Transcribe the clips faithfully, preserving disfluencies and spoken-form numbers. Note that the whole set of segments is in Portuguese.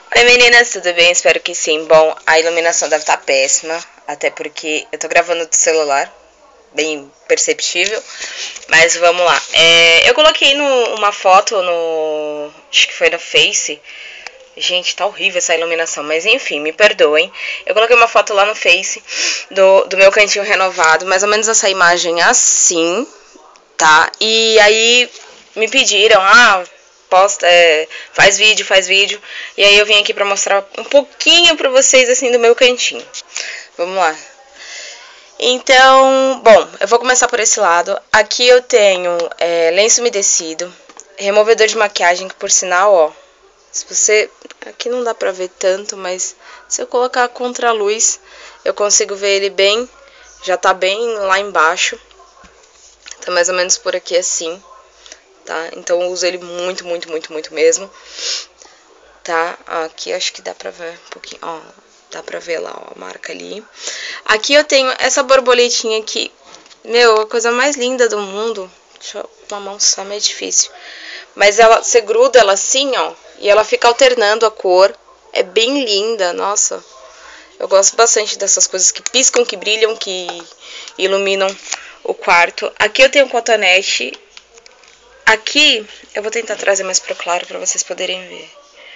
Oi meninas, tudo bem? Espero que sim. Bom, a iluminação deve estar péssima, até porque eu tô gravando do celular, bem perceptível, mas vamos lá. É, eu coloquei no, uma foto no, acho que foi no Face. Gente, tá horrível essa iluminação, mas enfim, me perdoem. Eu coloquei uma foto lá no Face do, do meu cantinho renovado, mais ou menos essa imagem assim, tá? E aí me pediram, ah, posta, é, faz vídeo, faz vídeo. E aí eu vim aqui pra mostrar um pouquinho pra vocês, assim, do meu cantinho. Vamos lá. Então, bom, eu vou começar por esse lado. Aqui eu tenho é, lenço umedecido, removedor de maquiagem, que por sinal, ó, se você... Aqui não dá pra ver tanto, mas se eu colocar contra a luz, eu consigo ver ele bem, já tá bem lá embaixo. Tá mais ou menos por aqui assim, tá? Então eu uso ele muito, muito, muito, muito mesmo. Tá? Aqui acho que dá pra ver um pouquinho, ó. Dá pra ver lá, ó, a marca ali. Aqui eu tenho essa borboletinha aqui. Meu, a coisa mais linda do mundo. Deixa eu... Com a mão só meio difícil. Mas ela, você gruda ela assim, ó. E ela fica alternando a cor. É bem linda, nossa. Eu gosto bastante dessas coisas que piscam, que brilham, que iluminam o quarto. Aqui eu tenho um cotonete. Aqui, eu vou tentar trazer mais pro claro pra vocês poderem ver.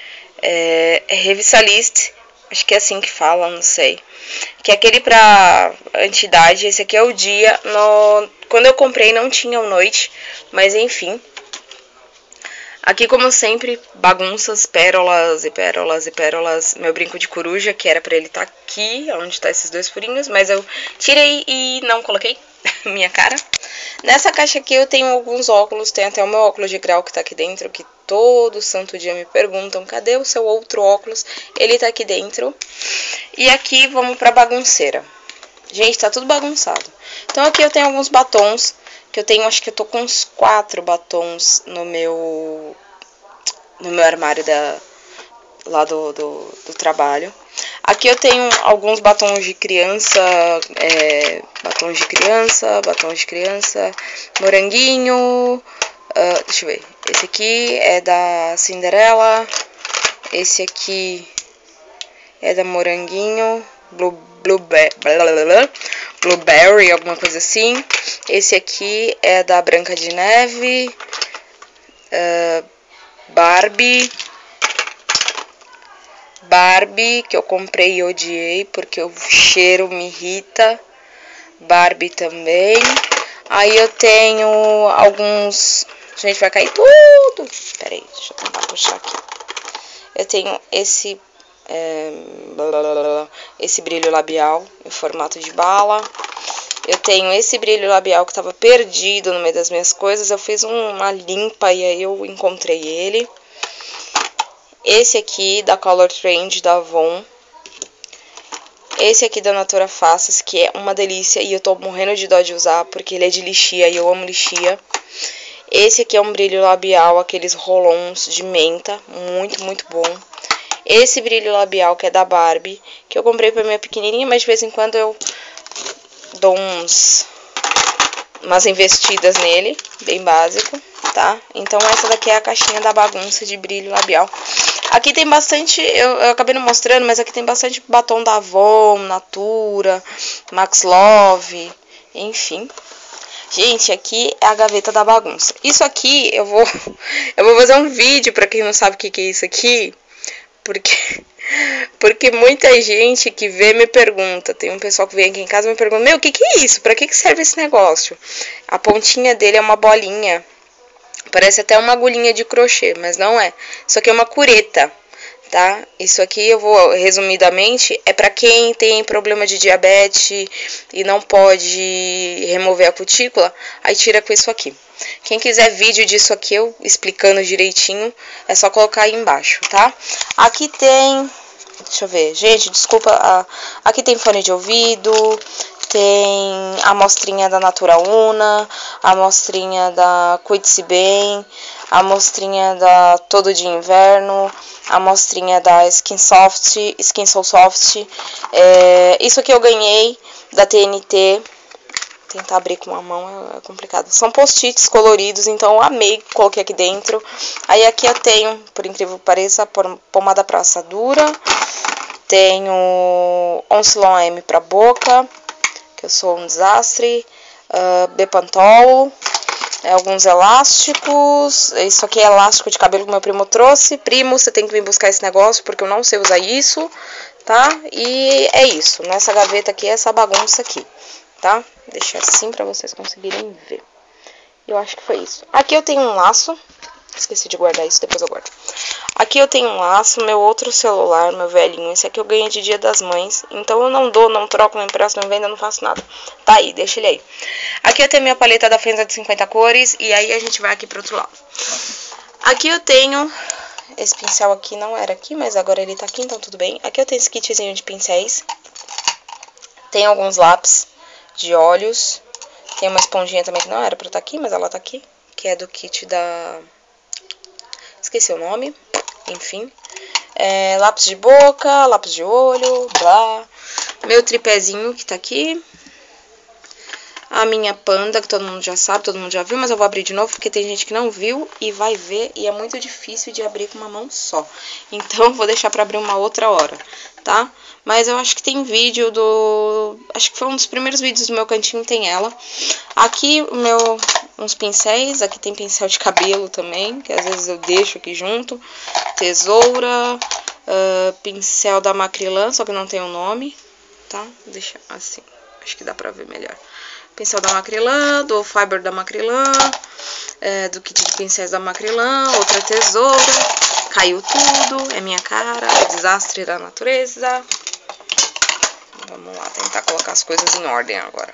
É, é Revisalist. Acho que é assim que fala, não sei. Que é aquele pra anti-idade. Esse aqui é o dia. No... Quando eu comprei não tinha o noite. Mas enfim. Aqui, como sempre, bagunças, pérolas e pérolas e pérolas. Meu brinco de coruja, que era pra ele estar tá aqui, onde tá esses dois furinhos. Mas eu tirei e não coloquei minha cara. Nessa caixa aqui eu tenho alguns óculos. Tem até o meu óculos de grau que tá aqui dentro, que todo santo dia me perguntam, cadê o seu outro óculos? Ele tá aqui dentro. E aqui vamos pra bagunceira. Gente, tá tudo bagunçado. Então aqui eu tenho alguns batons. Que eu tenho, acho que eu tô com uns quatro batons no meu no meu armário da, lá do, do, do trabalho. Aqui eu tenho alguns batons de criança, é, batons de criança, batons de criança, moranguinho, uh, deixa eu ver, esse aqui é da Cinderela, esse aqui é da moranguinho, blue, blueberry, blueberry, alguma coisa assim. Esse aqui é da Branca de Neve, uh, Barbie, Barbie, que eu comprei e odiei, porque o cheiro me irrita, Barbie também. Aí eu tenho alguns, gente, vai cair tudo, peraí, deixa eu tentar puxar aqui. Eu tenho esse, é, esse brilho labial em formato de bala. Eu tenho esse brilho labial que estava perdido no meio das minhas coisas. Eu fiz uma limpa e aí eu encontrei ele. Esse aqui da Color Trend da Avon. Esse aqui da Natura Faces, que é uma delícia e eu tô morrendo de dó de usar porque ele é de lixia e eu amo lixia. Esse aqui é um brilho labial, aqueles rolons de menta, muito, muito bom. Esse brilho labial que é da Barbie, que eu comprei pra minha pequenininha, mas de vez em quando eu dou uns, umas investidas nele, bem básico, tá? Então essa daqui é a caixinha da bagunça de brilho labial. Aqui tem bastante, eu, eu acabei não mostrando, mas aqui tem bastante batom da Avon, Natura, Max Love, enfim. Gente, aqui é a gaveta da bagunça. Isso aqui, eu vou, eu vou fazer um vídeo pra quem não sabe o que, que é isso aqui, porque... Porque muita gente que vê me pergunta, tem um pessoal que vem aqui em casa e me pergunta, meu, o que que é isso? Pra que que serve esse negócio? A pontinha dele é uma bolinha, parece até uma agulhinha de crochê, mas não é. Isso aqui é uma cureta, tá? Isso aqui, eu vou, resumidamente, é pra quem tem problema de diabetes e não pode remover a cutícula, aí tira com isso aqui. Quem quiser vídeo disso aqui, eu explicando direitinho, é só colocar aí embaixo, tá? Aqui tem... Deixa eu ver. Gente, desculpa. A, aqui tem fone de ouvido, tem a amostrinha da Natura Una, a amostrinha da Cuide-se Bem, a amostrinha da Todo de Inverno, a amostrinha da Skin Soft, Skin So Soft. É, isso aqui eu ganhei da T N T. tentar abrir com uma mão é complicado. São post-its coloridos, então eu amei, coloquei aqui dentro. Aí aqui eu tenho, por incrível que pareça, pomada pra assadura. Tenho Onslon M pra boca, que eu sou um desastre. Uh, Bepantol. É, alguns elásticos. Isso aqui é elástico de cabelo que meu primo trouxe. Primo, você tem que vir buscar esse negócio, porque eu não sei usar isso, tá? E é isso. Nessa gaveta aqui, essa bagunça aqui, tá? Deixa assim pra vocês conseguirem ver. Eu acho que foi isso. Aqui eu tenho um laço. Esqueci de guardar isso, depois eu guardo. Aqui eu tenho um laço, meu outro celular, meu velhinho. Esse aqui eu ganhei de Dia das Mães. Então eu não dou, não troco, não empresto, não vendo, não faço nada. Tá aí, deixa ele aí. Aqui eu tenho minha paleta da Fenza de cinquenta cores. E aí a gente vai aqui pro outro lado. Aqui eu tenho... Esse pincel aqui não era aqui, mas agora ele tá aqui, então tudo bem. Aqui eu tenho esse kitzinho de pincéis. Tem alguns lápis de olhos. Tem uma esponjinha também que não era pra estar aqui, mas ela tá aqui. Que é do kit da... Esqueci o nome. Enfim. É, lápis de boca, lápis de olho, blá. Meu tripézinho que tá aqui. A minha panda, que todo mundo já sabe, todo mundo já viu, mas eu vou abrir de novo, porque tem gente que não viu e vai ver, e é muito difícil de abrir com uma mão só. Então, eu vou deixar pra abrir uma outra hora, tá? Mas eu acho que tem vídeo do... Acho que foi um dos primeiros vídeos do meu cantinho, tem ela. Aqui, o meu... uns pincéis, aqui tem pincel de cabelo também, que às vezes eu deixo aqui junto. Tesoura, uh, pincel da Macrylan, só que não tem o nome, tá? Deixa assim, acho que dá pra ver melhor. Pincel da Macrylan, do Fiber da Macrylan, é, do kit de pincéis da Macrylan, outra tesoura, caiu tudo, é minha cara, é desastre da natureza. Vamos lá, tentar colocar as coisas em ordem agora.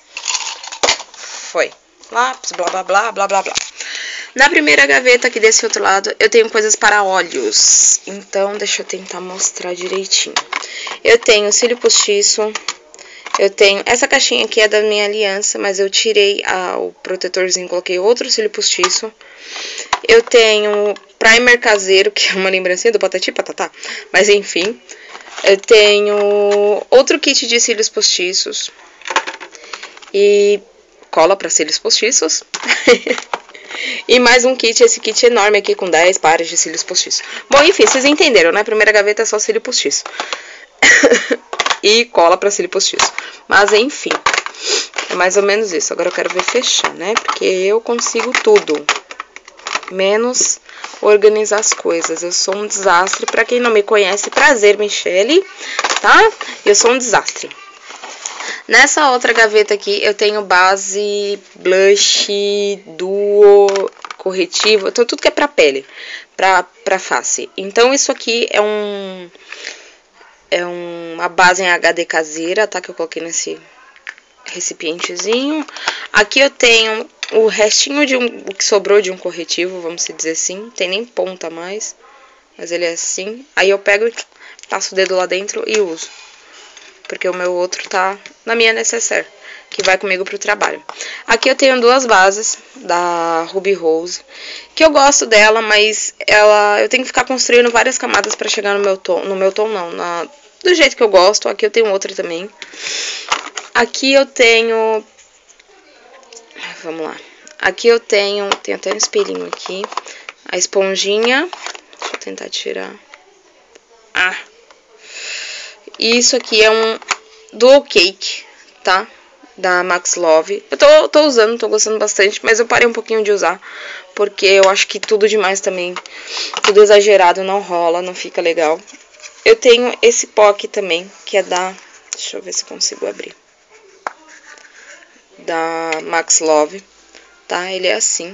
Foi. Lápis, blá, blá, blá, blá, blá, blá. Na primeira gaveta aqui desse outro lado, eu tenho coisas para olhos. Então, deixa eu tentar mostrar direitinho. Eu tenho cílio postiço. Eu tenho... Essa caixinha aqui é da minha aliança, mas eu tirei a, o protetorzinho e coloquei outro cílio postiço. Eu tenho primer caseiro, que é uma lembrancinha do Patati Patatá. Mas, enfim. Eu tenho outro kit de cílios postiços. E cola para cílios postiços. E mais um kit, esse kit enorme aqui com dez pares de cílios postiços. Bom, enfim, vocês entenderam, né? Primeira gaveta é só cílio postiço. E cola para cílio postiço. Mas, enfim, é mais ou menos isso. Agora eu quero ver fechar, né? Porque eu consigo tudo, menos organizar as coisas. Eu sou um desastre. Pra quem não me conhece, prazer, Michele, tá? Eu sou um desastre. Nessa outra gaveta aqui, eu tenho base, blush, duo, corretivo, então tudo que é pra pele, pra, pra face. Então, isso aqui é um... É uma base em H D caseira, tá? Que eu coloquei nesse recipientezinho. Aqui eu tenho o restinho de um... O que sobrou de um corretivo, vamos dizer assim. Não tem nem ponta mais, mas ele é assim. Aí eu pego, passo o dedo lá dentro e uso. Porque o meu outro tá na minha necessaire, que vai comigo pro trabalho. Aqui eu tenho duas bases da Ruby Rose, que eu gosto dela, mas ela eu tenho que ficar construindo várias camadas pra chegar no meu tom, no meu tom não, na, do jeito que eu gosto. Aqui eu tenho outra também. Aqui eu tenho, vamos lá. Aqui eu tenho, tem até um espelhinho aqui, a esponjinha. Deixa eu tentar tirar. Ah. Isso aqui é um Dual Cake, tá? Da Max Love. Eu tô, tô usando, tô gostando bastante, mas eu parei um pouquinho de usar, porque eu acho que tudo demais também, tudo exagerado não rola, não fica legal. Eu tenho esse pó aqui também, que é da... Deixa eu ver se eu consigo abrir. Da Max Love, tá? Ele é assim.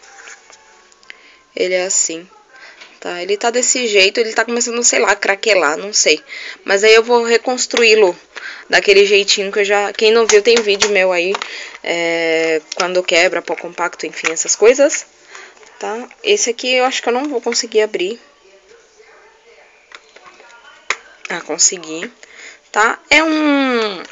Ele é assim. Tá, ele tá desse jeito, ele tá começando, sei lá, a craquelar, não sei. Mas aí eu vou reconstruí-lo daquele jeitinho que eu já... Quem não viu, tem vídeo meu aí, é, quando quebra, pó compacto, enfim, essas coisas, tá? Esse aqui eu acho que eu não vou conseguir abrir. Ah, consegui, tá? É um...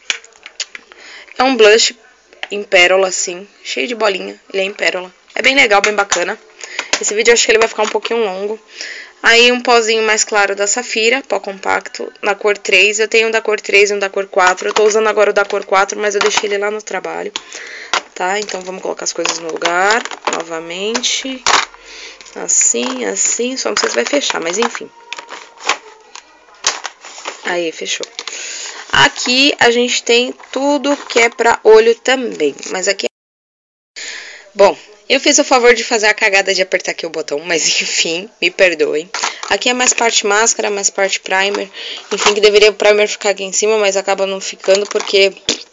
É um blush em pérola, assim, cheio de bolinha, ele é em pérola. É bem legal, bem bacana. Esse vídeo eu acho que ele vai ficar um pouquinho longo. Aí um pozinho mais claro da Safira, pó compacto, na cor três. Eu tenho um da cor três e um da cor quatro. Eu tô usando agora o da cor quatro, mas eu deixei ele lá no trabalho, tá? Então vamos colocar as coisas no lugar, novamente. Assim, assim, só não sei se vai fechar, mas enfim. Aí, fechou. Aqui a gente tem tudo que é pra olho também, mas aqui... Bom, eu fiz o favor de fazer a cagada de apertar aqui o botão, mas enfim, me perdoem. Aqui é mais parte máscara, mais parte primer. Enfim, que deveria o primer ficar aqui em cima, mas acaba não ficando porque...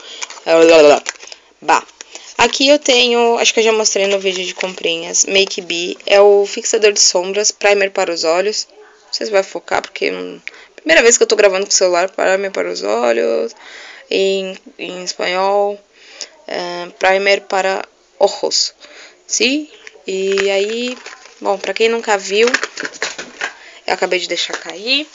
Bah. Aqui eu tenho, acho que eu já mostrei no vídeo de comprinhas, Make Be. É o fixador de sombras, primer para os olhos. Não sei se vai focar, porque... Hum, primeira vez que eu tô gravando com o celular, primer para os olhos. Em, em espanhol, é, primer para ojos. Sim, e aí, bom, pra quem nunca viu, eu acabei de deixar cair,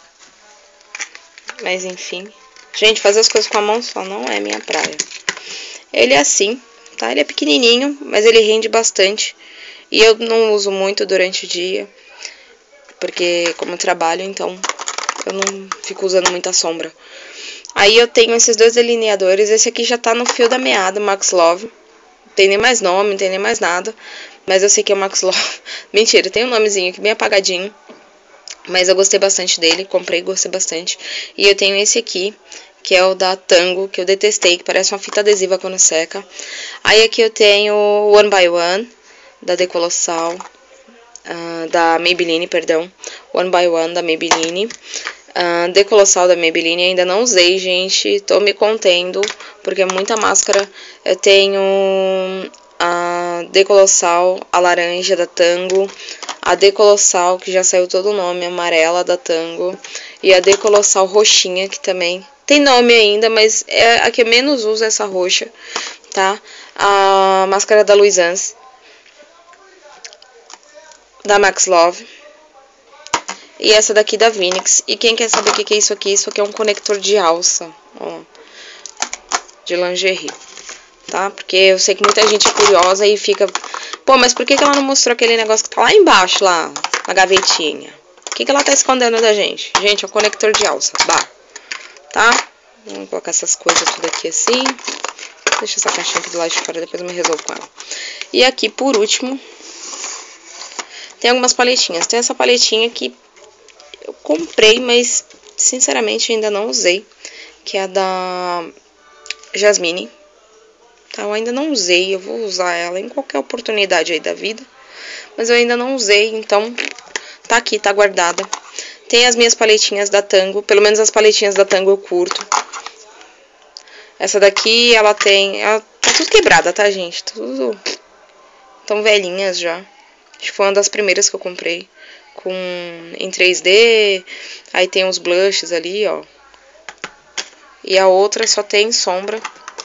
mas enfim, gente, fazer as coisas com a mão só não é minha praia. Ele é assim, tá? Ele é pequenininho, mas ele rende bastante, e eu não uso muito durante o dia, porque como eu trabalho, então eu não fico usando muita sombra. Aí eu tenho esses dois delineadores, esse aqui já tá no fio da meada, Max Love. Não tem nem mais nome, não tem nem mais nada. Mas eu sei que é o Max Love. Mentira, tem um nomezinho aqui bem apagadinho. Mas eu gostei bastante dele, comprei e gostei bastante. E eu tenho esse aqui, que é o da Tango, que eu detestei, que parece uma fita adesiva quando seca. Aí aqui eu tenho o One by One, da Decolossal, uh, da Maybelline, perdão. One by One, da Maybelline. Uh, Decolossal da Maybelline, ainda não usei, gente, tô me contendo, porque é muita máscara. Eu tenho a Decolossal, a laranja da Tango, a Decolossal, que já saiu todo o nome, amarela da Tango, e a Decolossal roxinha, que também tem nome ainda, mas é a que eu menos uso, essa roxa, tá? A máscara da Luisance, da Max Love. E essa daqui da Vinix. E quem quer saber o que é isso aqui? Isso aqui é um conector de alça, ó, de lingerie, tá? Porque eu sei que muita gente é curiosa e fica... Pô, mas por que que ela não mostrou aquele negócio que tá lá embaixo, lá, na gavetinha? O que que ela tá escondendo da gente? Gente, é um conector de alça, bah, tá? Vamos colocar essas coisas tudo aqui assim. Deixa essa caixinha aqui do lado de fora, depois eu me resolvo com ela. E aqui, por último, tem algumas paletinhas. Tem essa paletinha que eu comprei, mas sinceramente ainda não usei, que é a da Jasmine, tá? Eu ainda não usei, eu vou usar ela em qualquer oportunidade aí da vida, mas eu ainda não usei, então tá aqui, tá guardada. Tem as minhas paletinhas da Tango, pelo menos as paletinhas da Tango eu curto. Essa daqui, ela tem, ela tá tudo quebrada, tá, gente? Tudo tão velhinhas já. Acho que foi uma das primeiras que eu comprei. Com, em três D, aí tem uns blushes ali, ó. E a outra só tem sombra.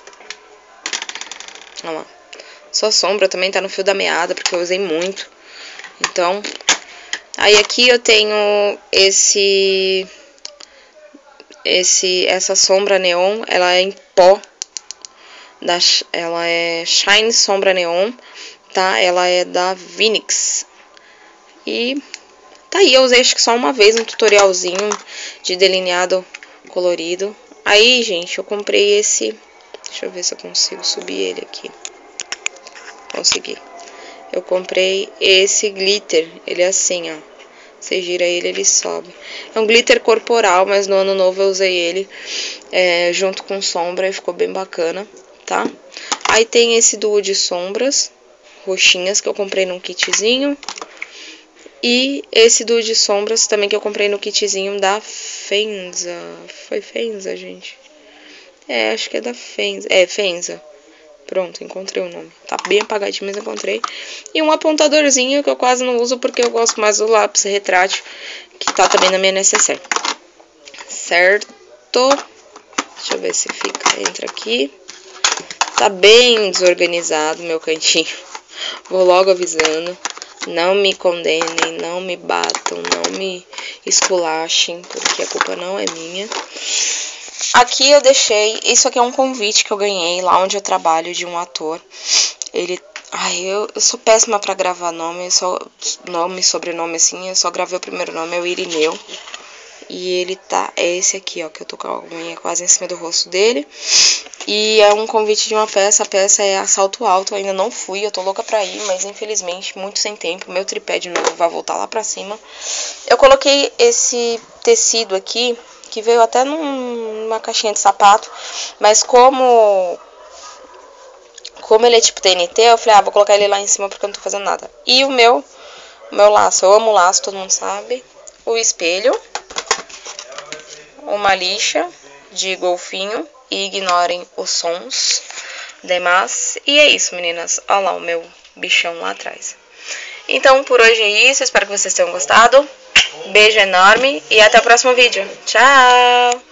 Olha lá. Só sombra, também tá no fio da meada, porque eu usei muito. Então, aí aqui eu tenho esse... esse essa sombra neon, ela é em pó. Da, ela é Shine Sombra Neon, tá? Ela é da Vinix. E... tá aí, eu usei acho que só uma vez um tutorialzinho de delineado colorido. Aí, gente, eu comprei esse... deixa eu ver se eu consigo subir ele aqui. Consegui. Eu comprei esse glitter. Ele é assim, ó. Você gira ele, ele sobe. É um glitter corporal, mas no ano novo eu usei ele é, junto com sombra e ficou bem bacana, tá? Aí tem esse duo de sombras roxinhas que eu comprei num kitzinho. E esse duo de sombras também que eu comprei no kitzinho da Fenza. Foi Fenza, gente? É, acho que é da Fenza. É, Fenza. Pronto, encontrei o nome. Tá bem apagadinho, mas encontrei. E um apontadorzinho que eu quase não uso porque eu gosto mais do lápis retrátil, que tá também na minha necessaire. Certo? Deixa eu ver se fica. Entra aqui. Tá bem desorganizado meu cantinho. Vou logo avisando. Não me condenem, não me batam, não me esculachem, porque a culpa não é minha. Aqui eu deixei, isso aqui é um convite que eu ganhei lá onde eu trabalho de um ator. Ele Ai, eu, eu sou péssima pra gravar nome, só nome, sobrenome assim, eu só gravei o primeiro nome, é o Irineu. E ele tá, é esse aqui, ó, que eu tô com a unha quase em cima do rosto dele. E é um convite de uma peça, a peça é Assalto Alto, eu ainda não fui, eu tô louca pra ir, mas infelizmente, muito sem tempo, meu tripé de novo vai voltar lá pra cima. Eu coloquei esse tecido aqui, que veio até num, numa caixinha de sapato, mas como... Como ele é tipo T N T, eu falei, ah, vou colocar ele lá em cima porque eu não tô fazendo nada. E o meu, o meu laço, eu amo laço, todo mundo sabe. O espelho. Uma lixa de golfinho. E ignorem os sons demais. E é isso, meninas. Olha lá o meu bichão lá atrás. Então, por hoje é isso. Espero que vocês tenham gostado. Beijo enorme e até o próximo vídeo. Tchau!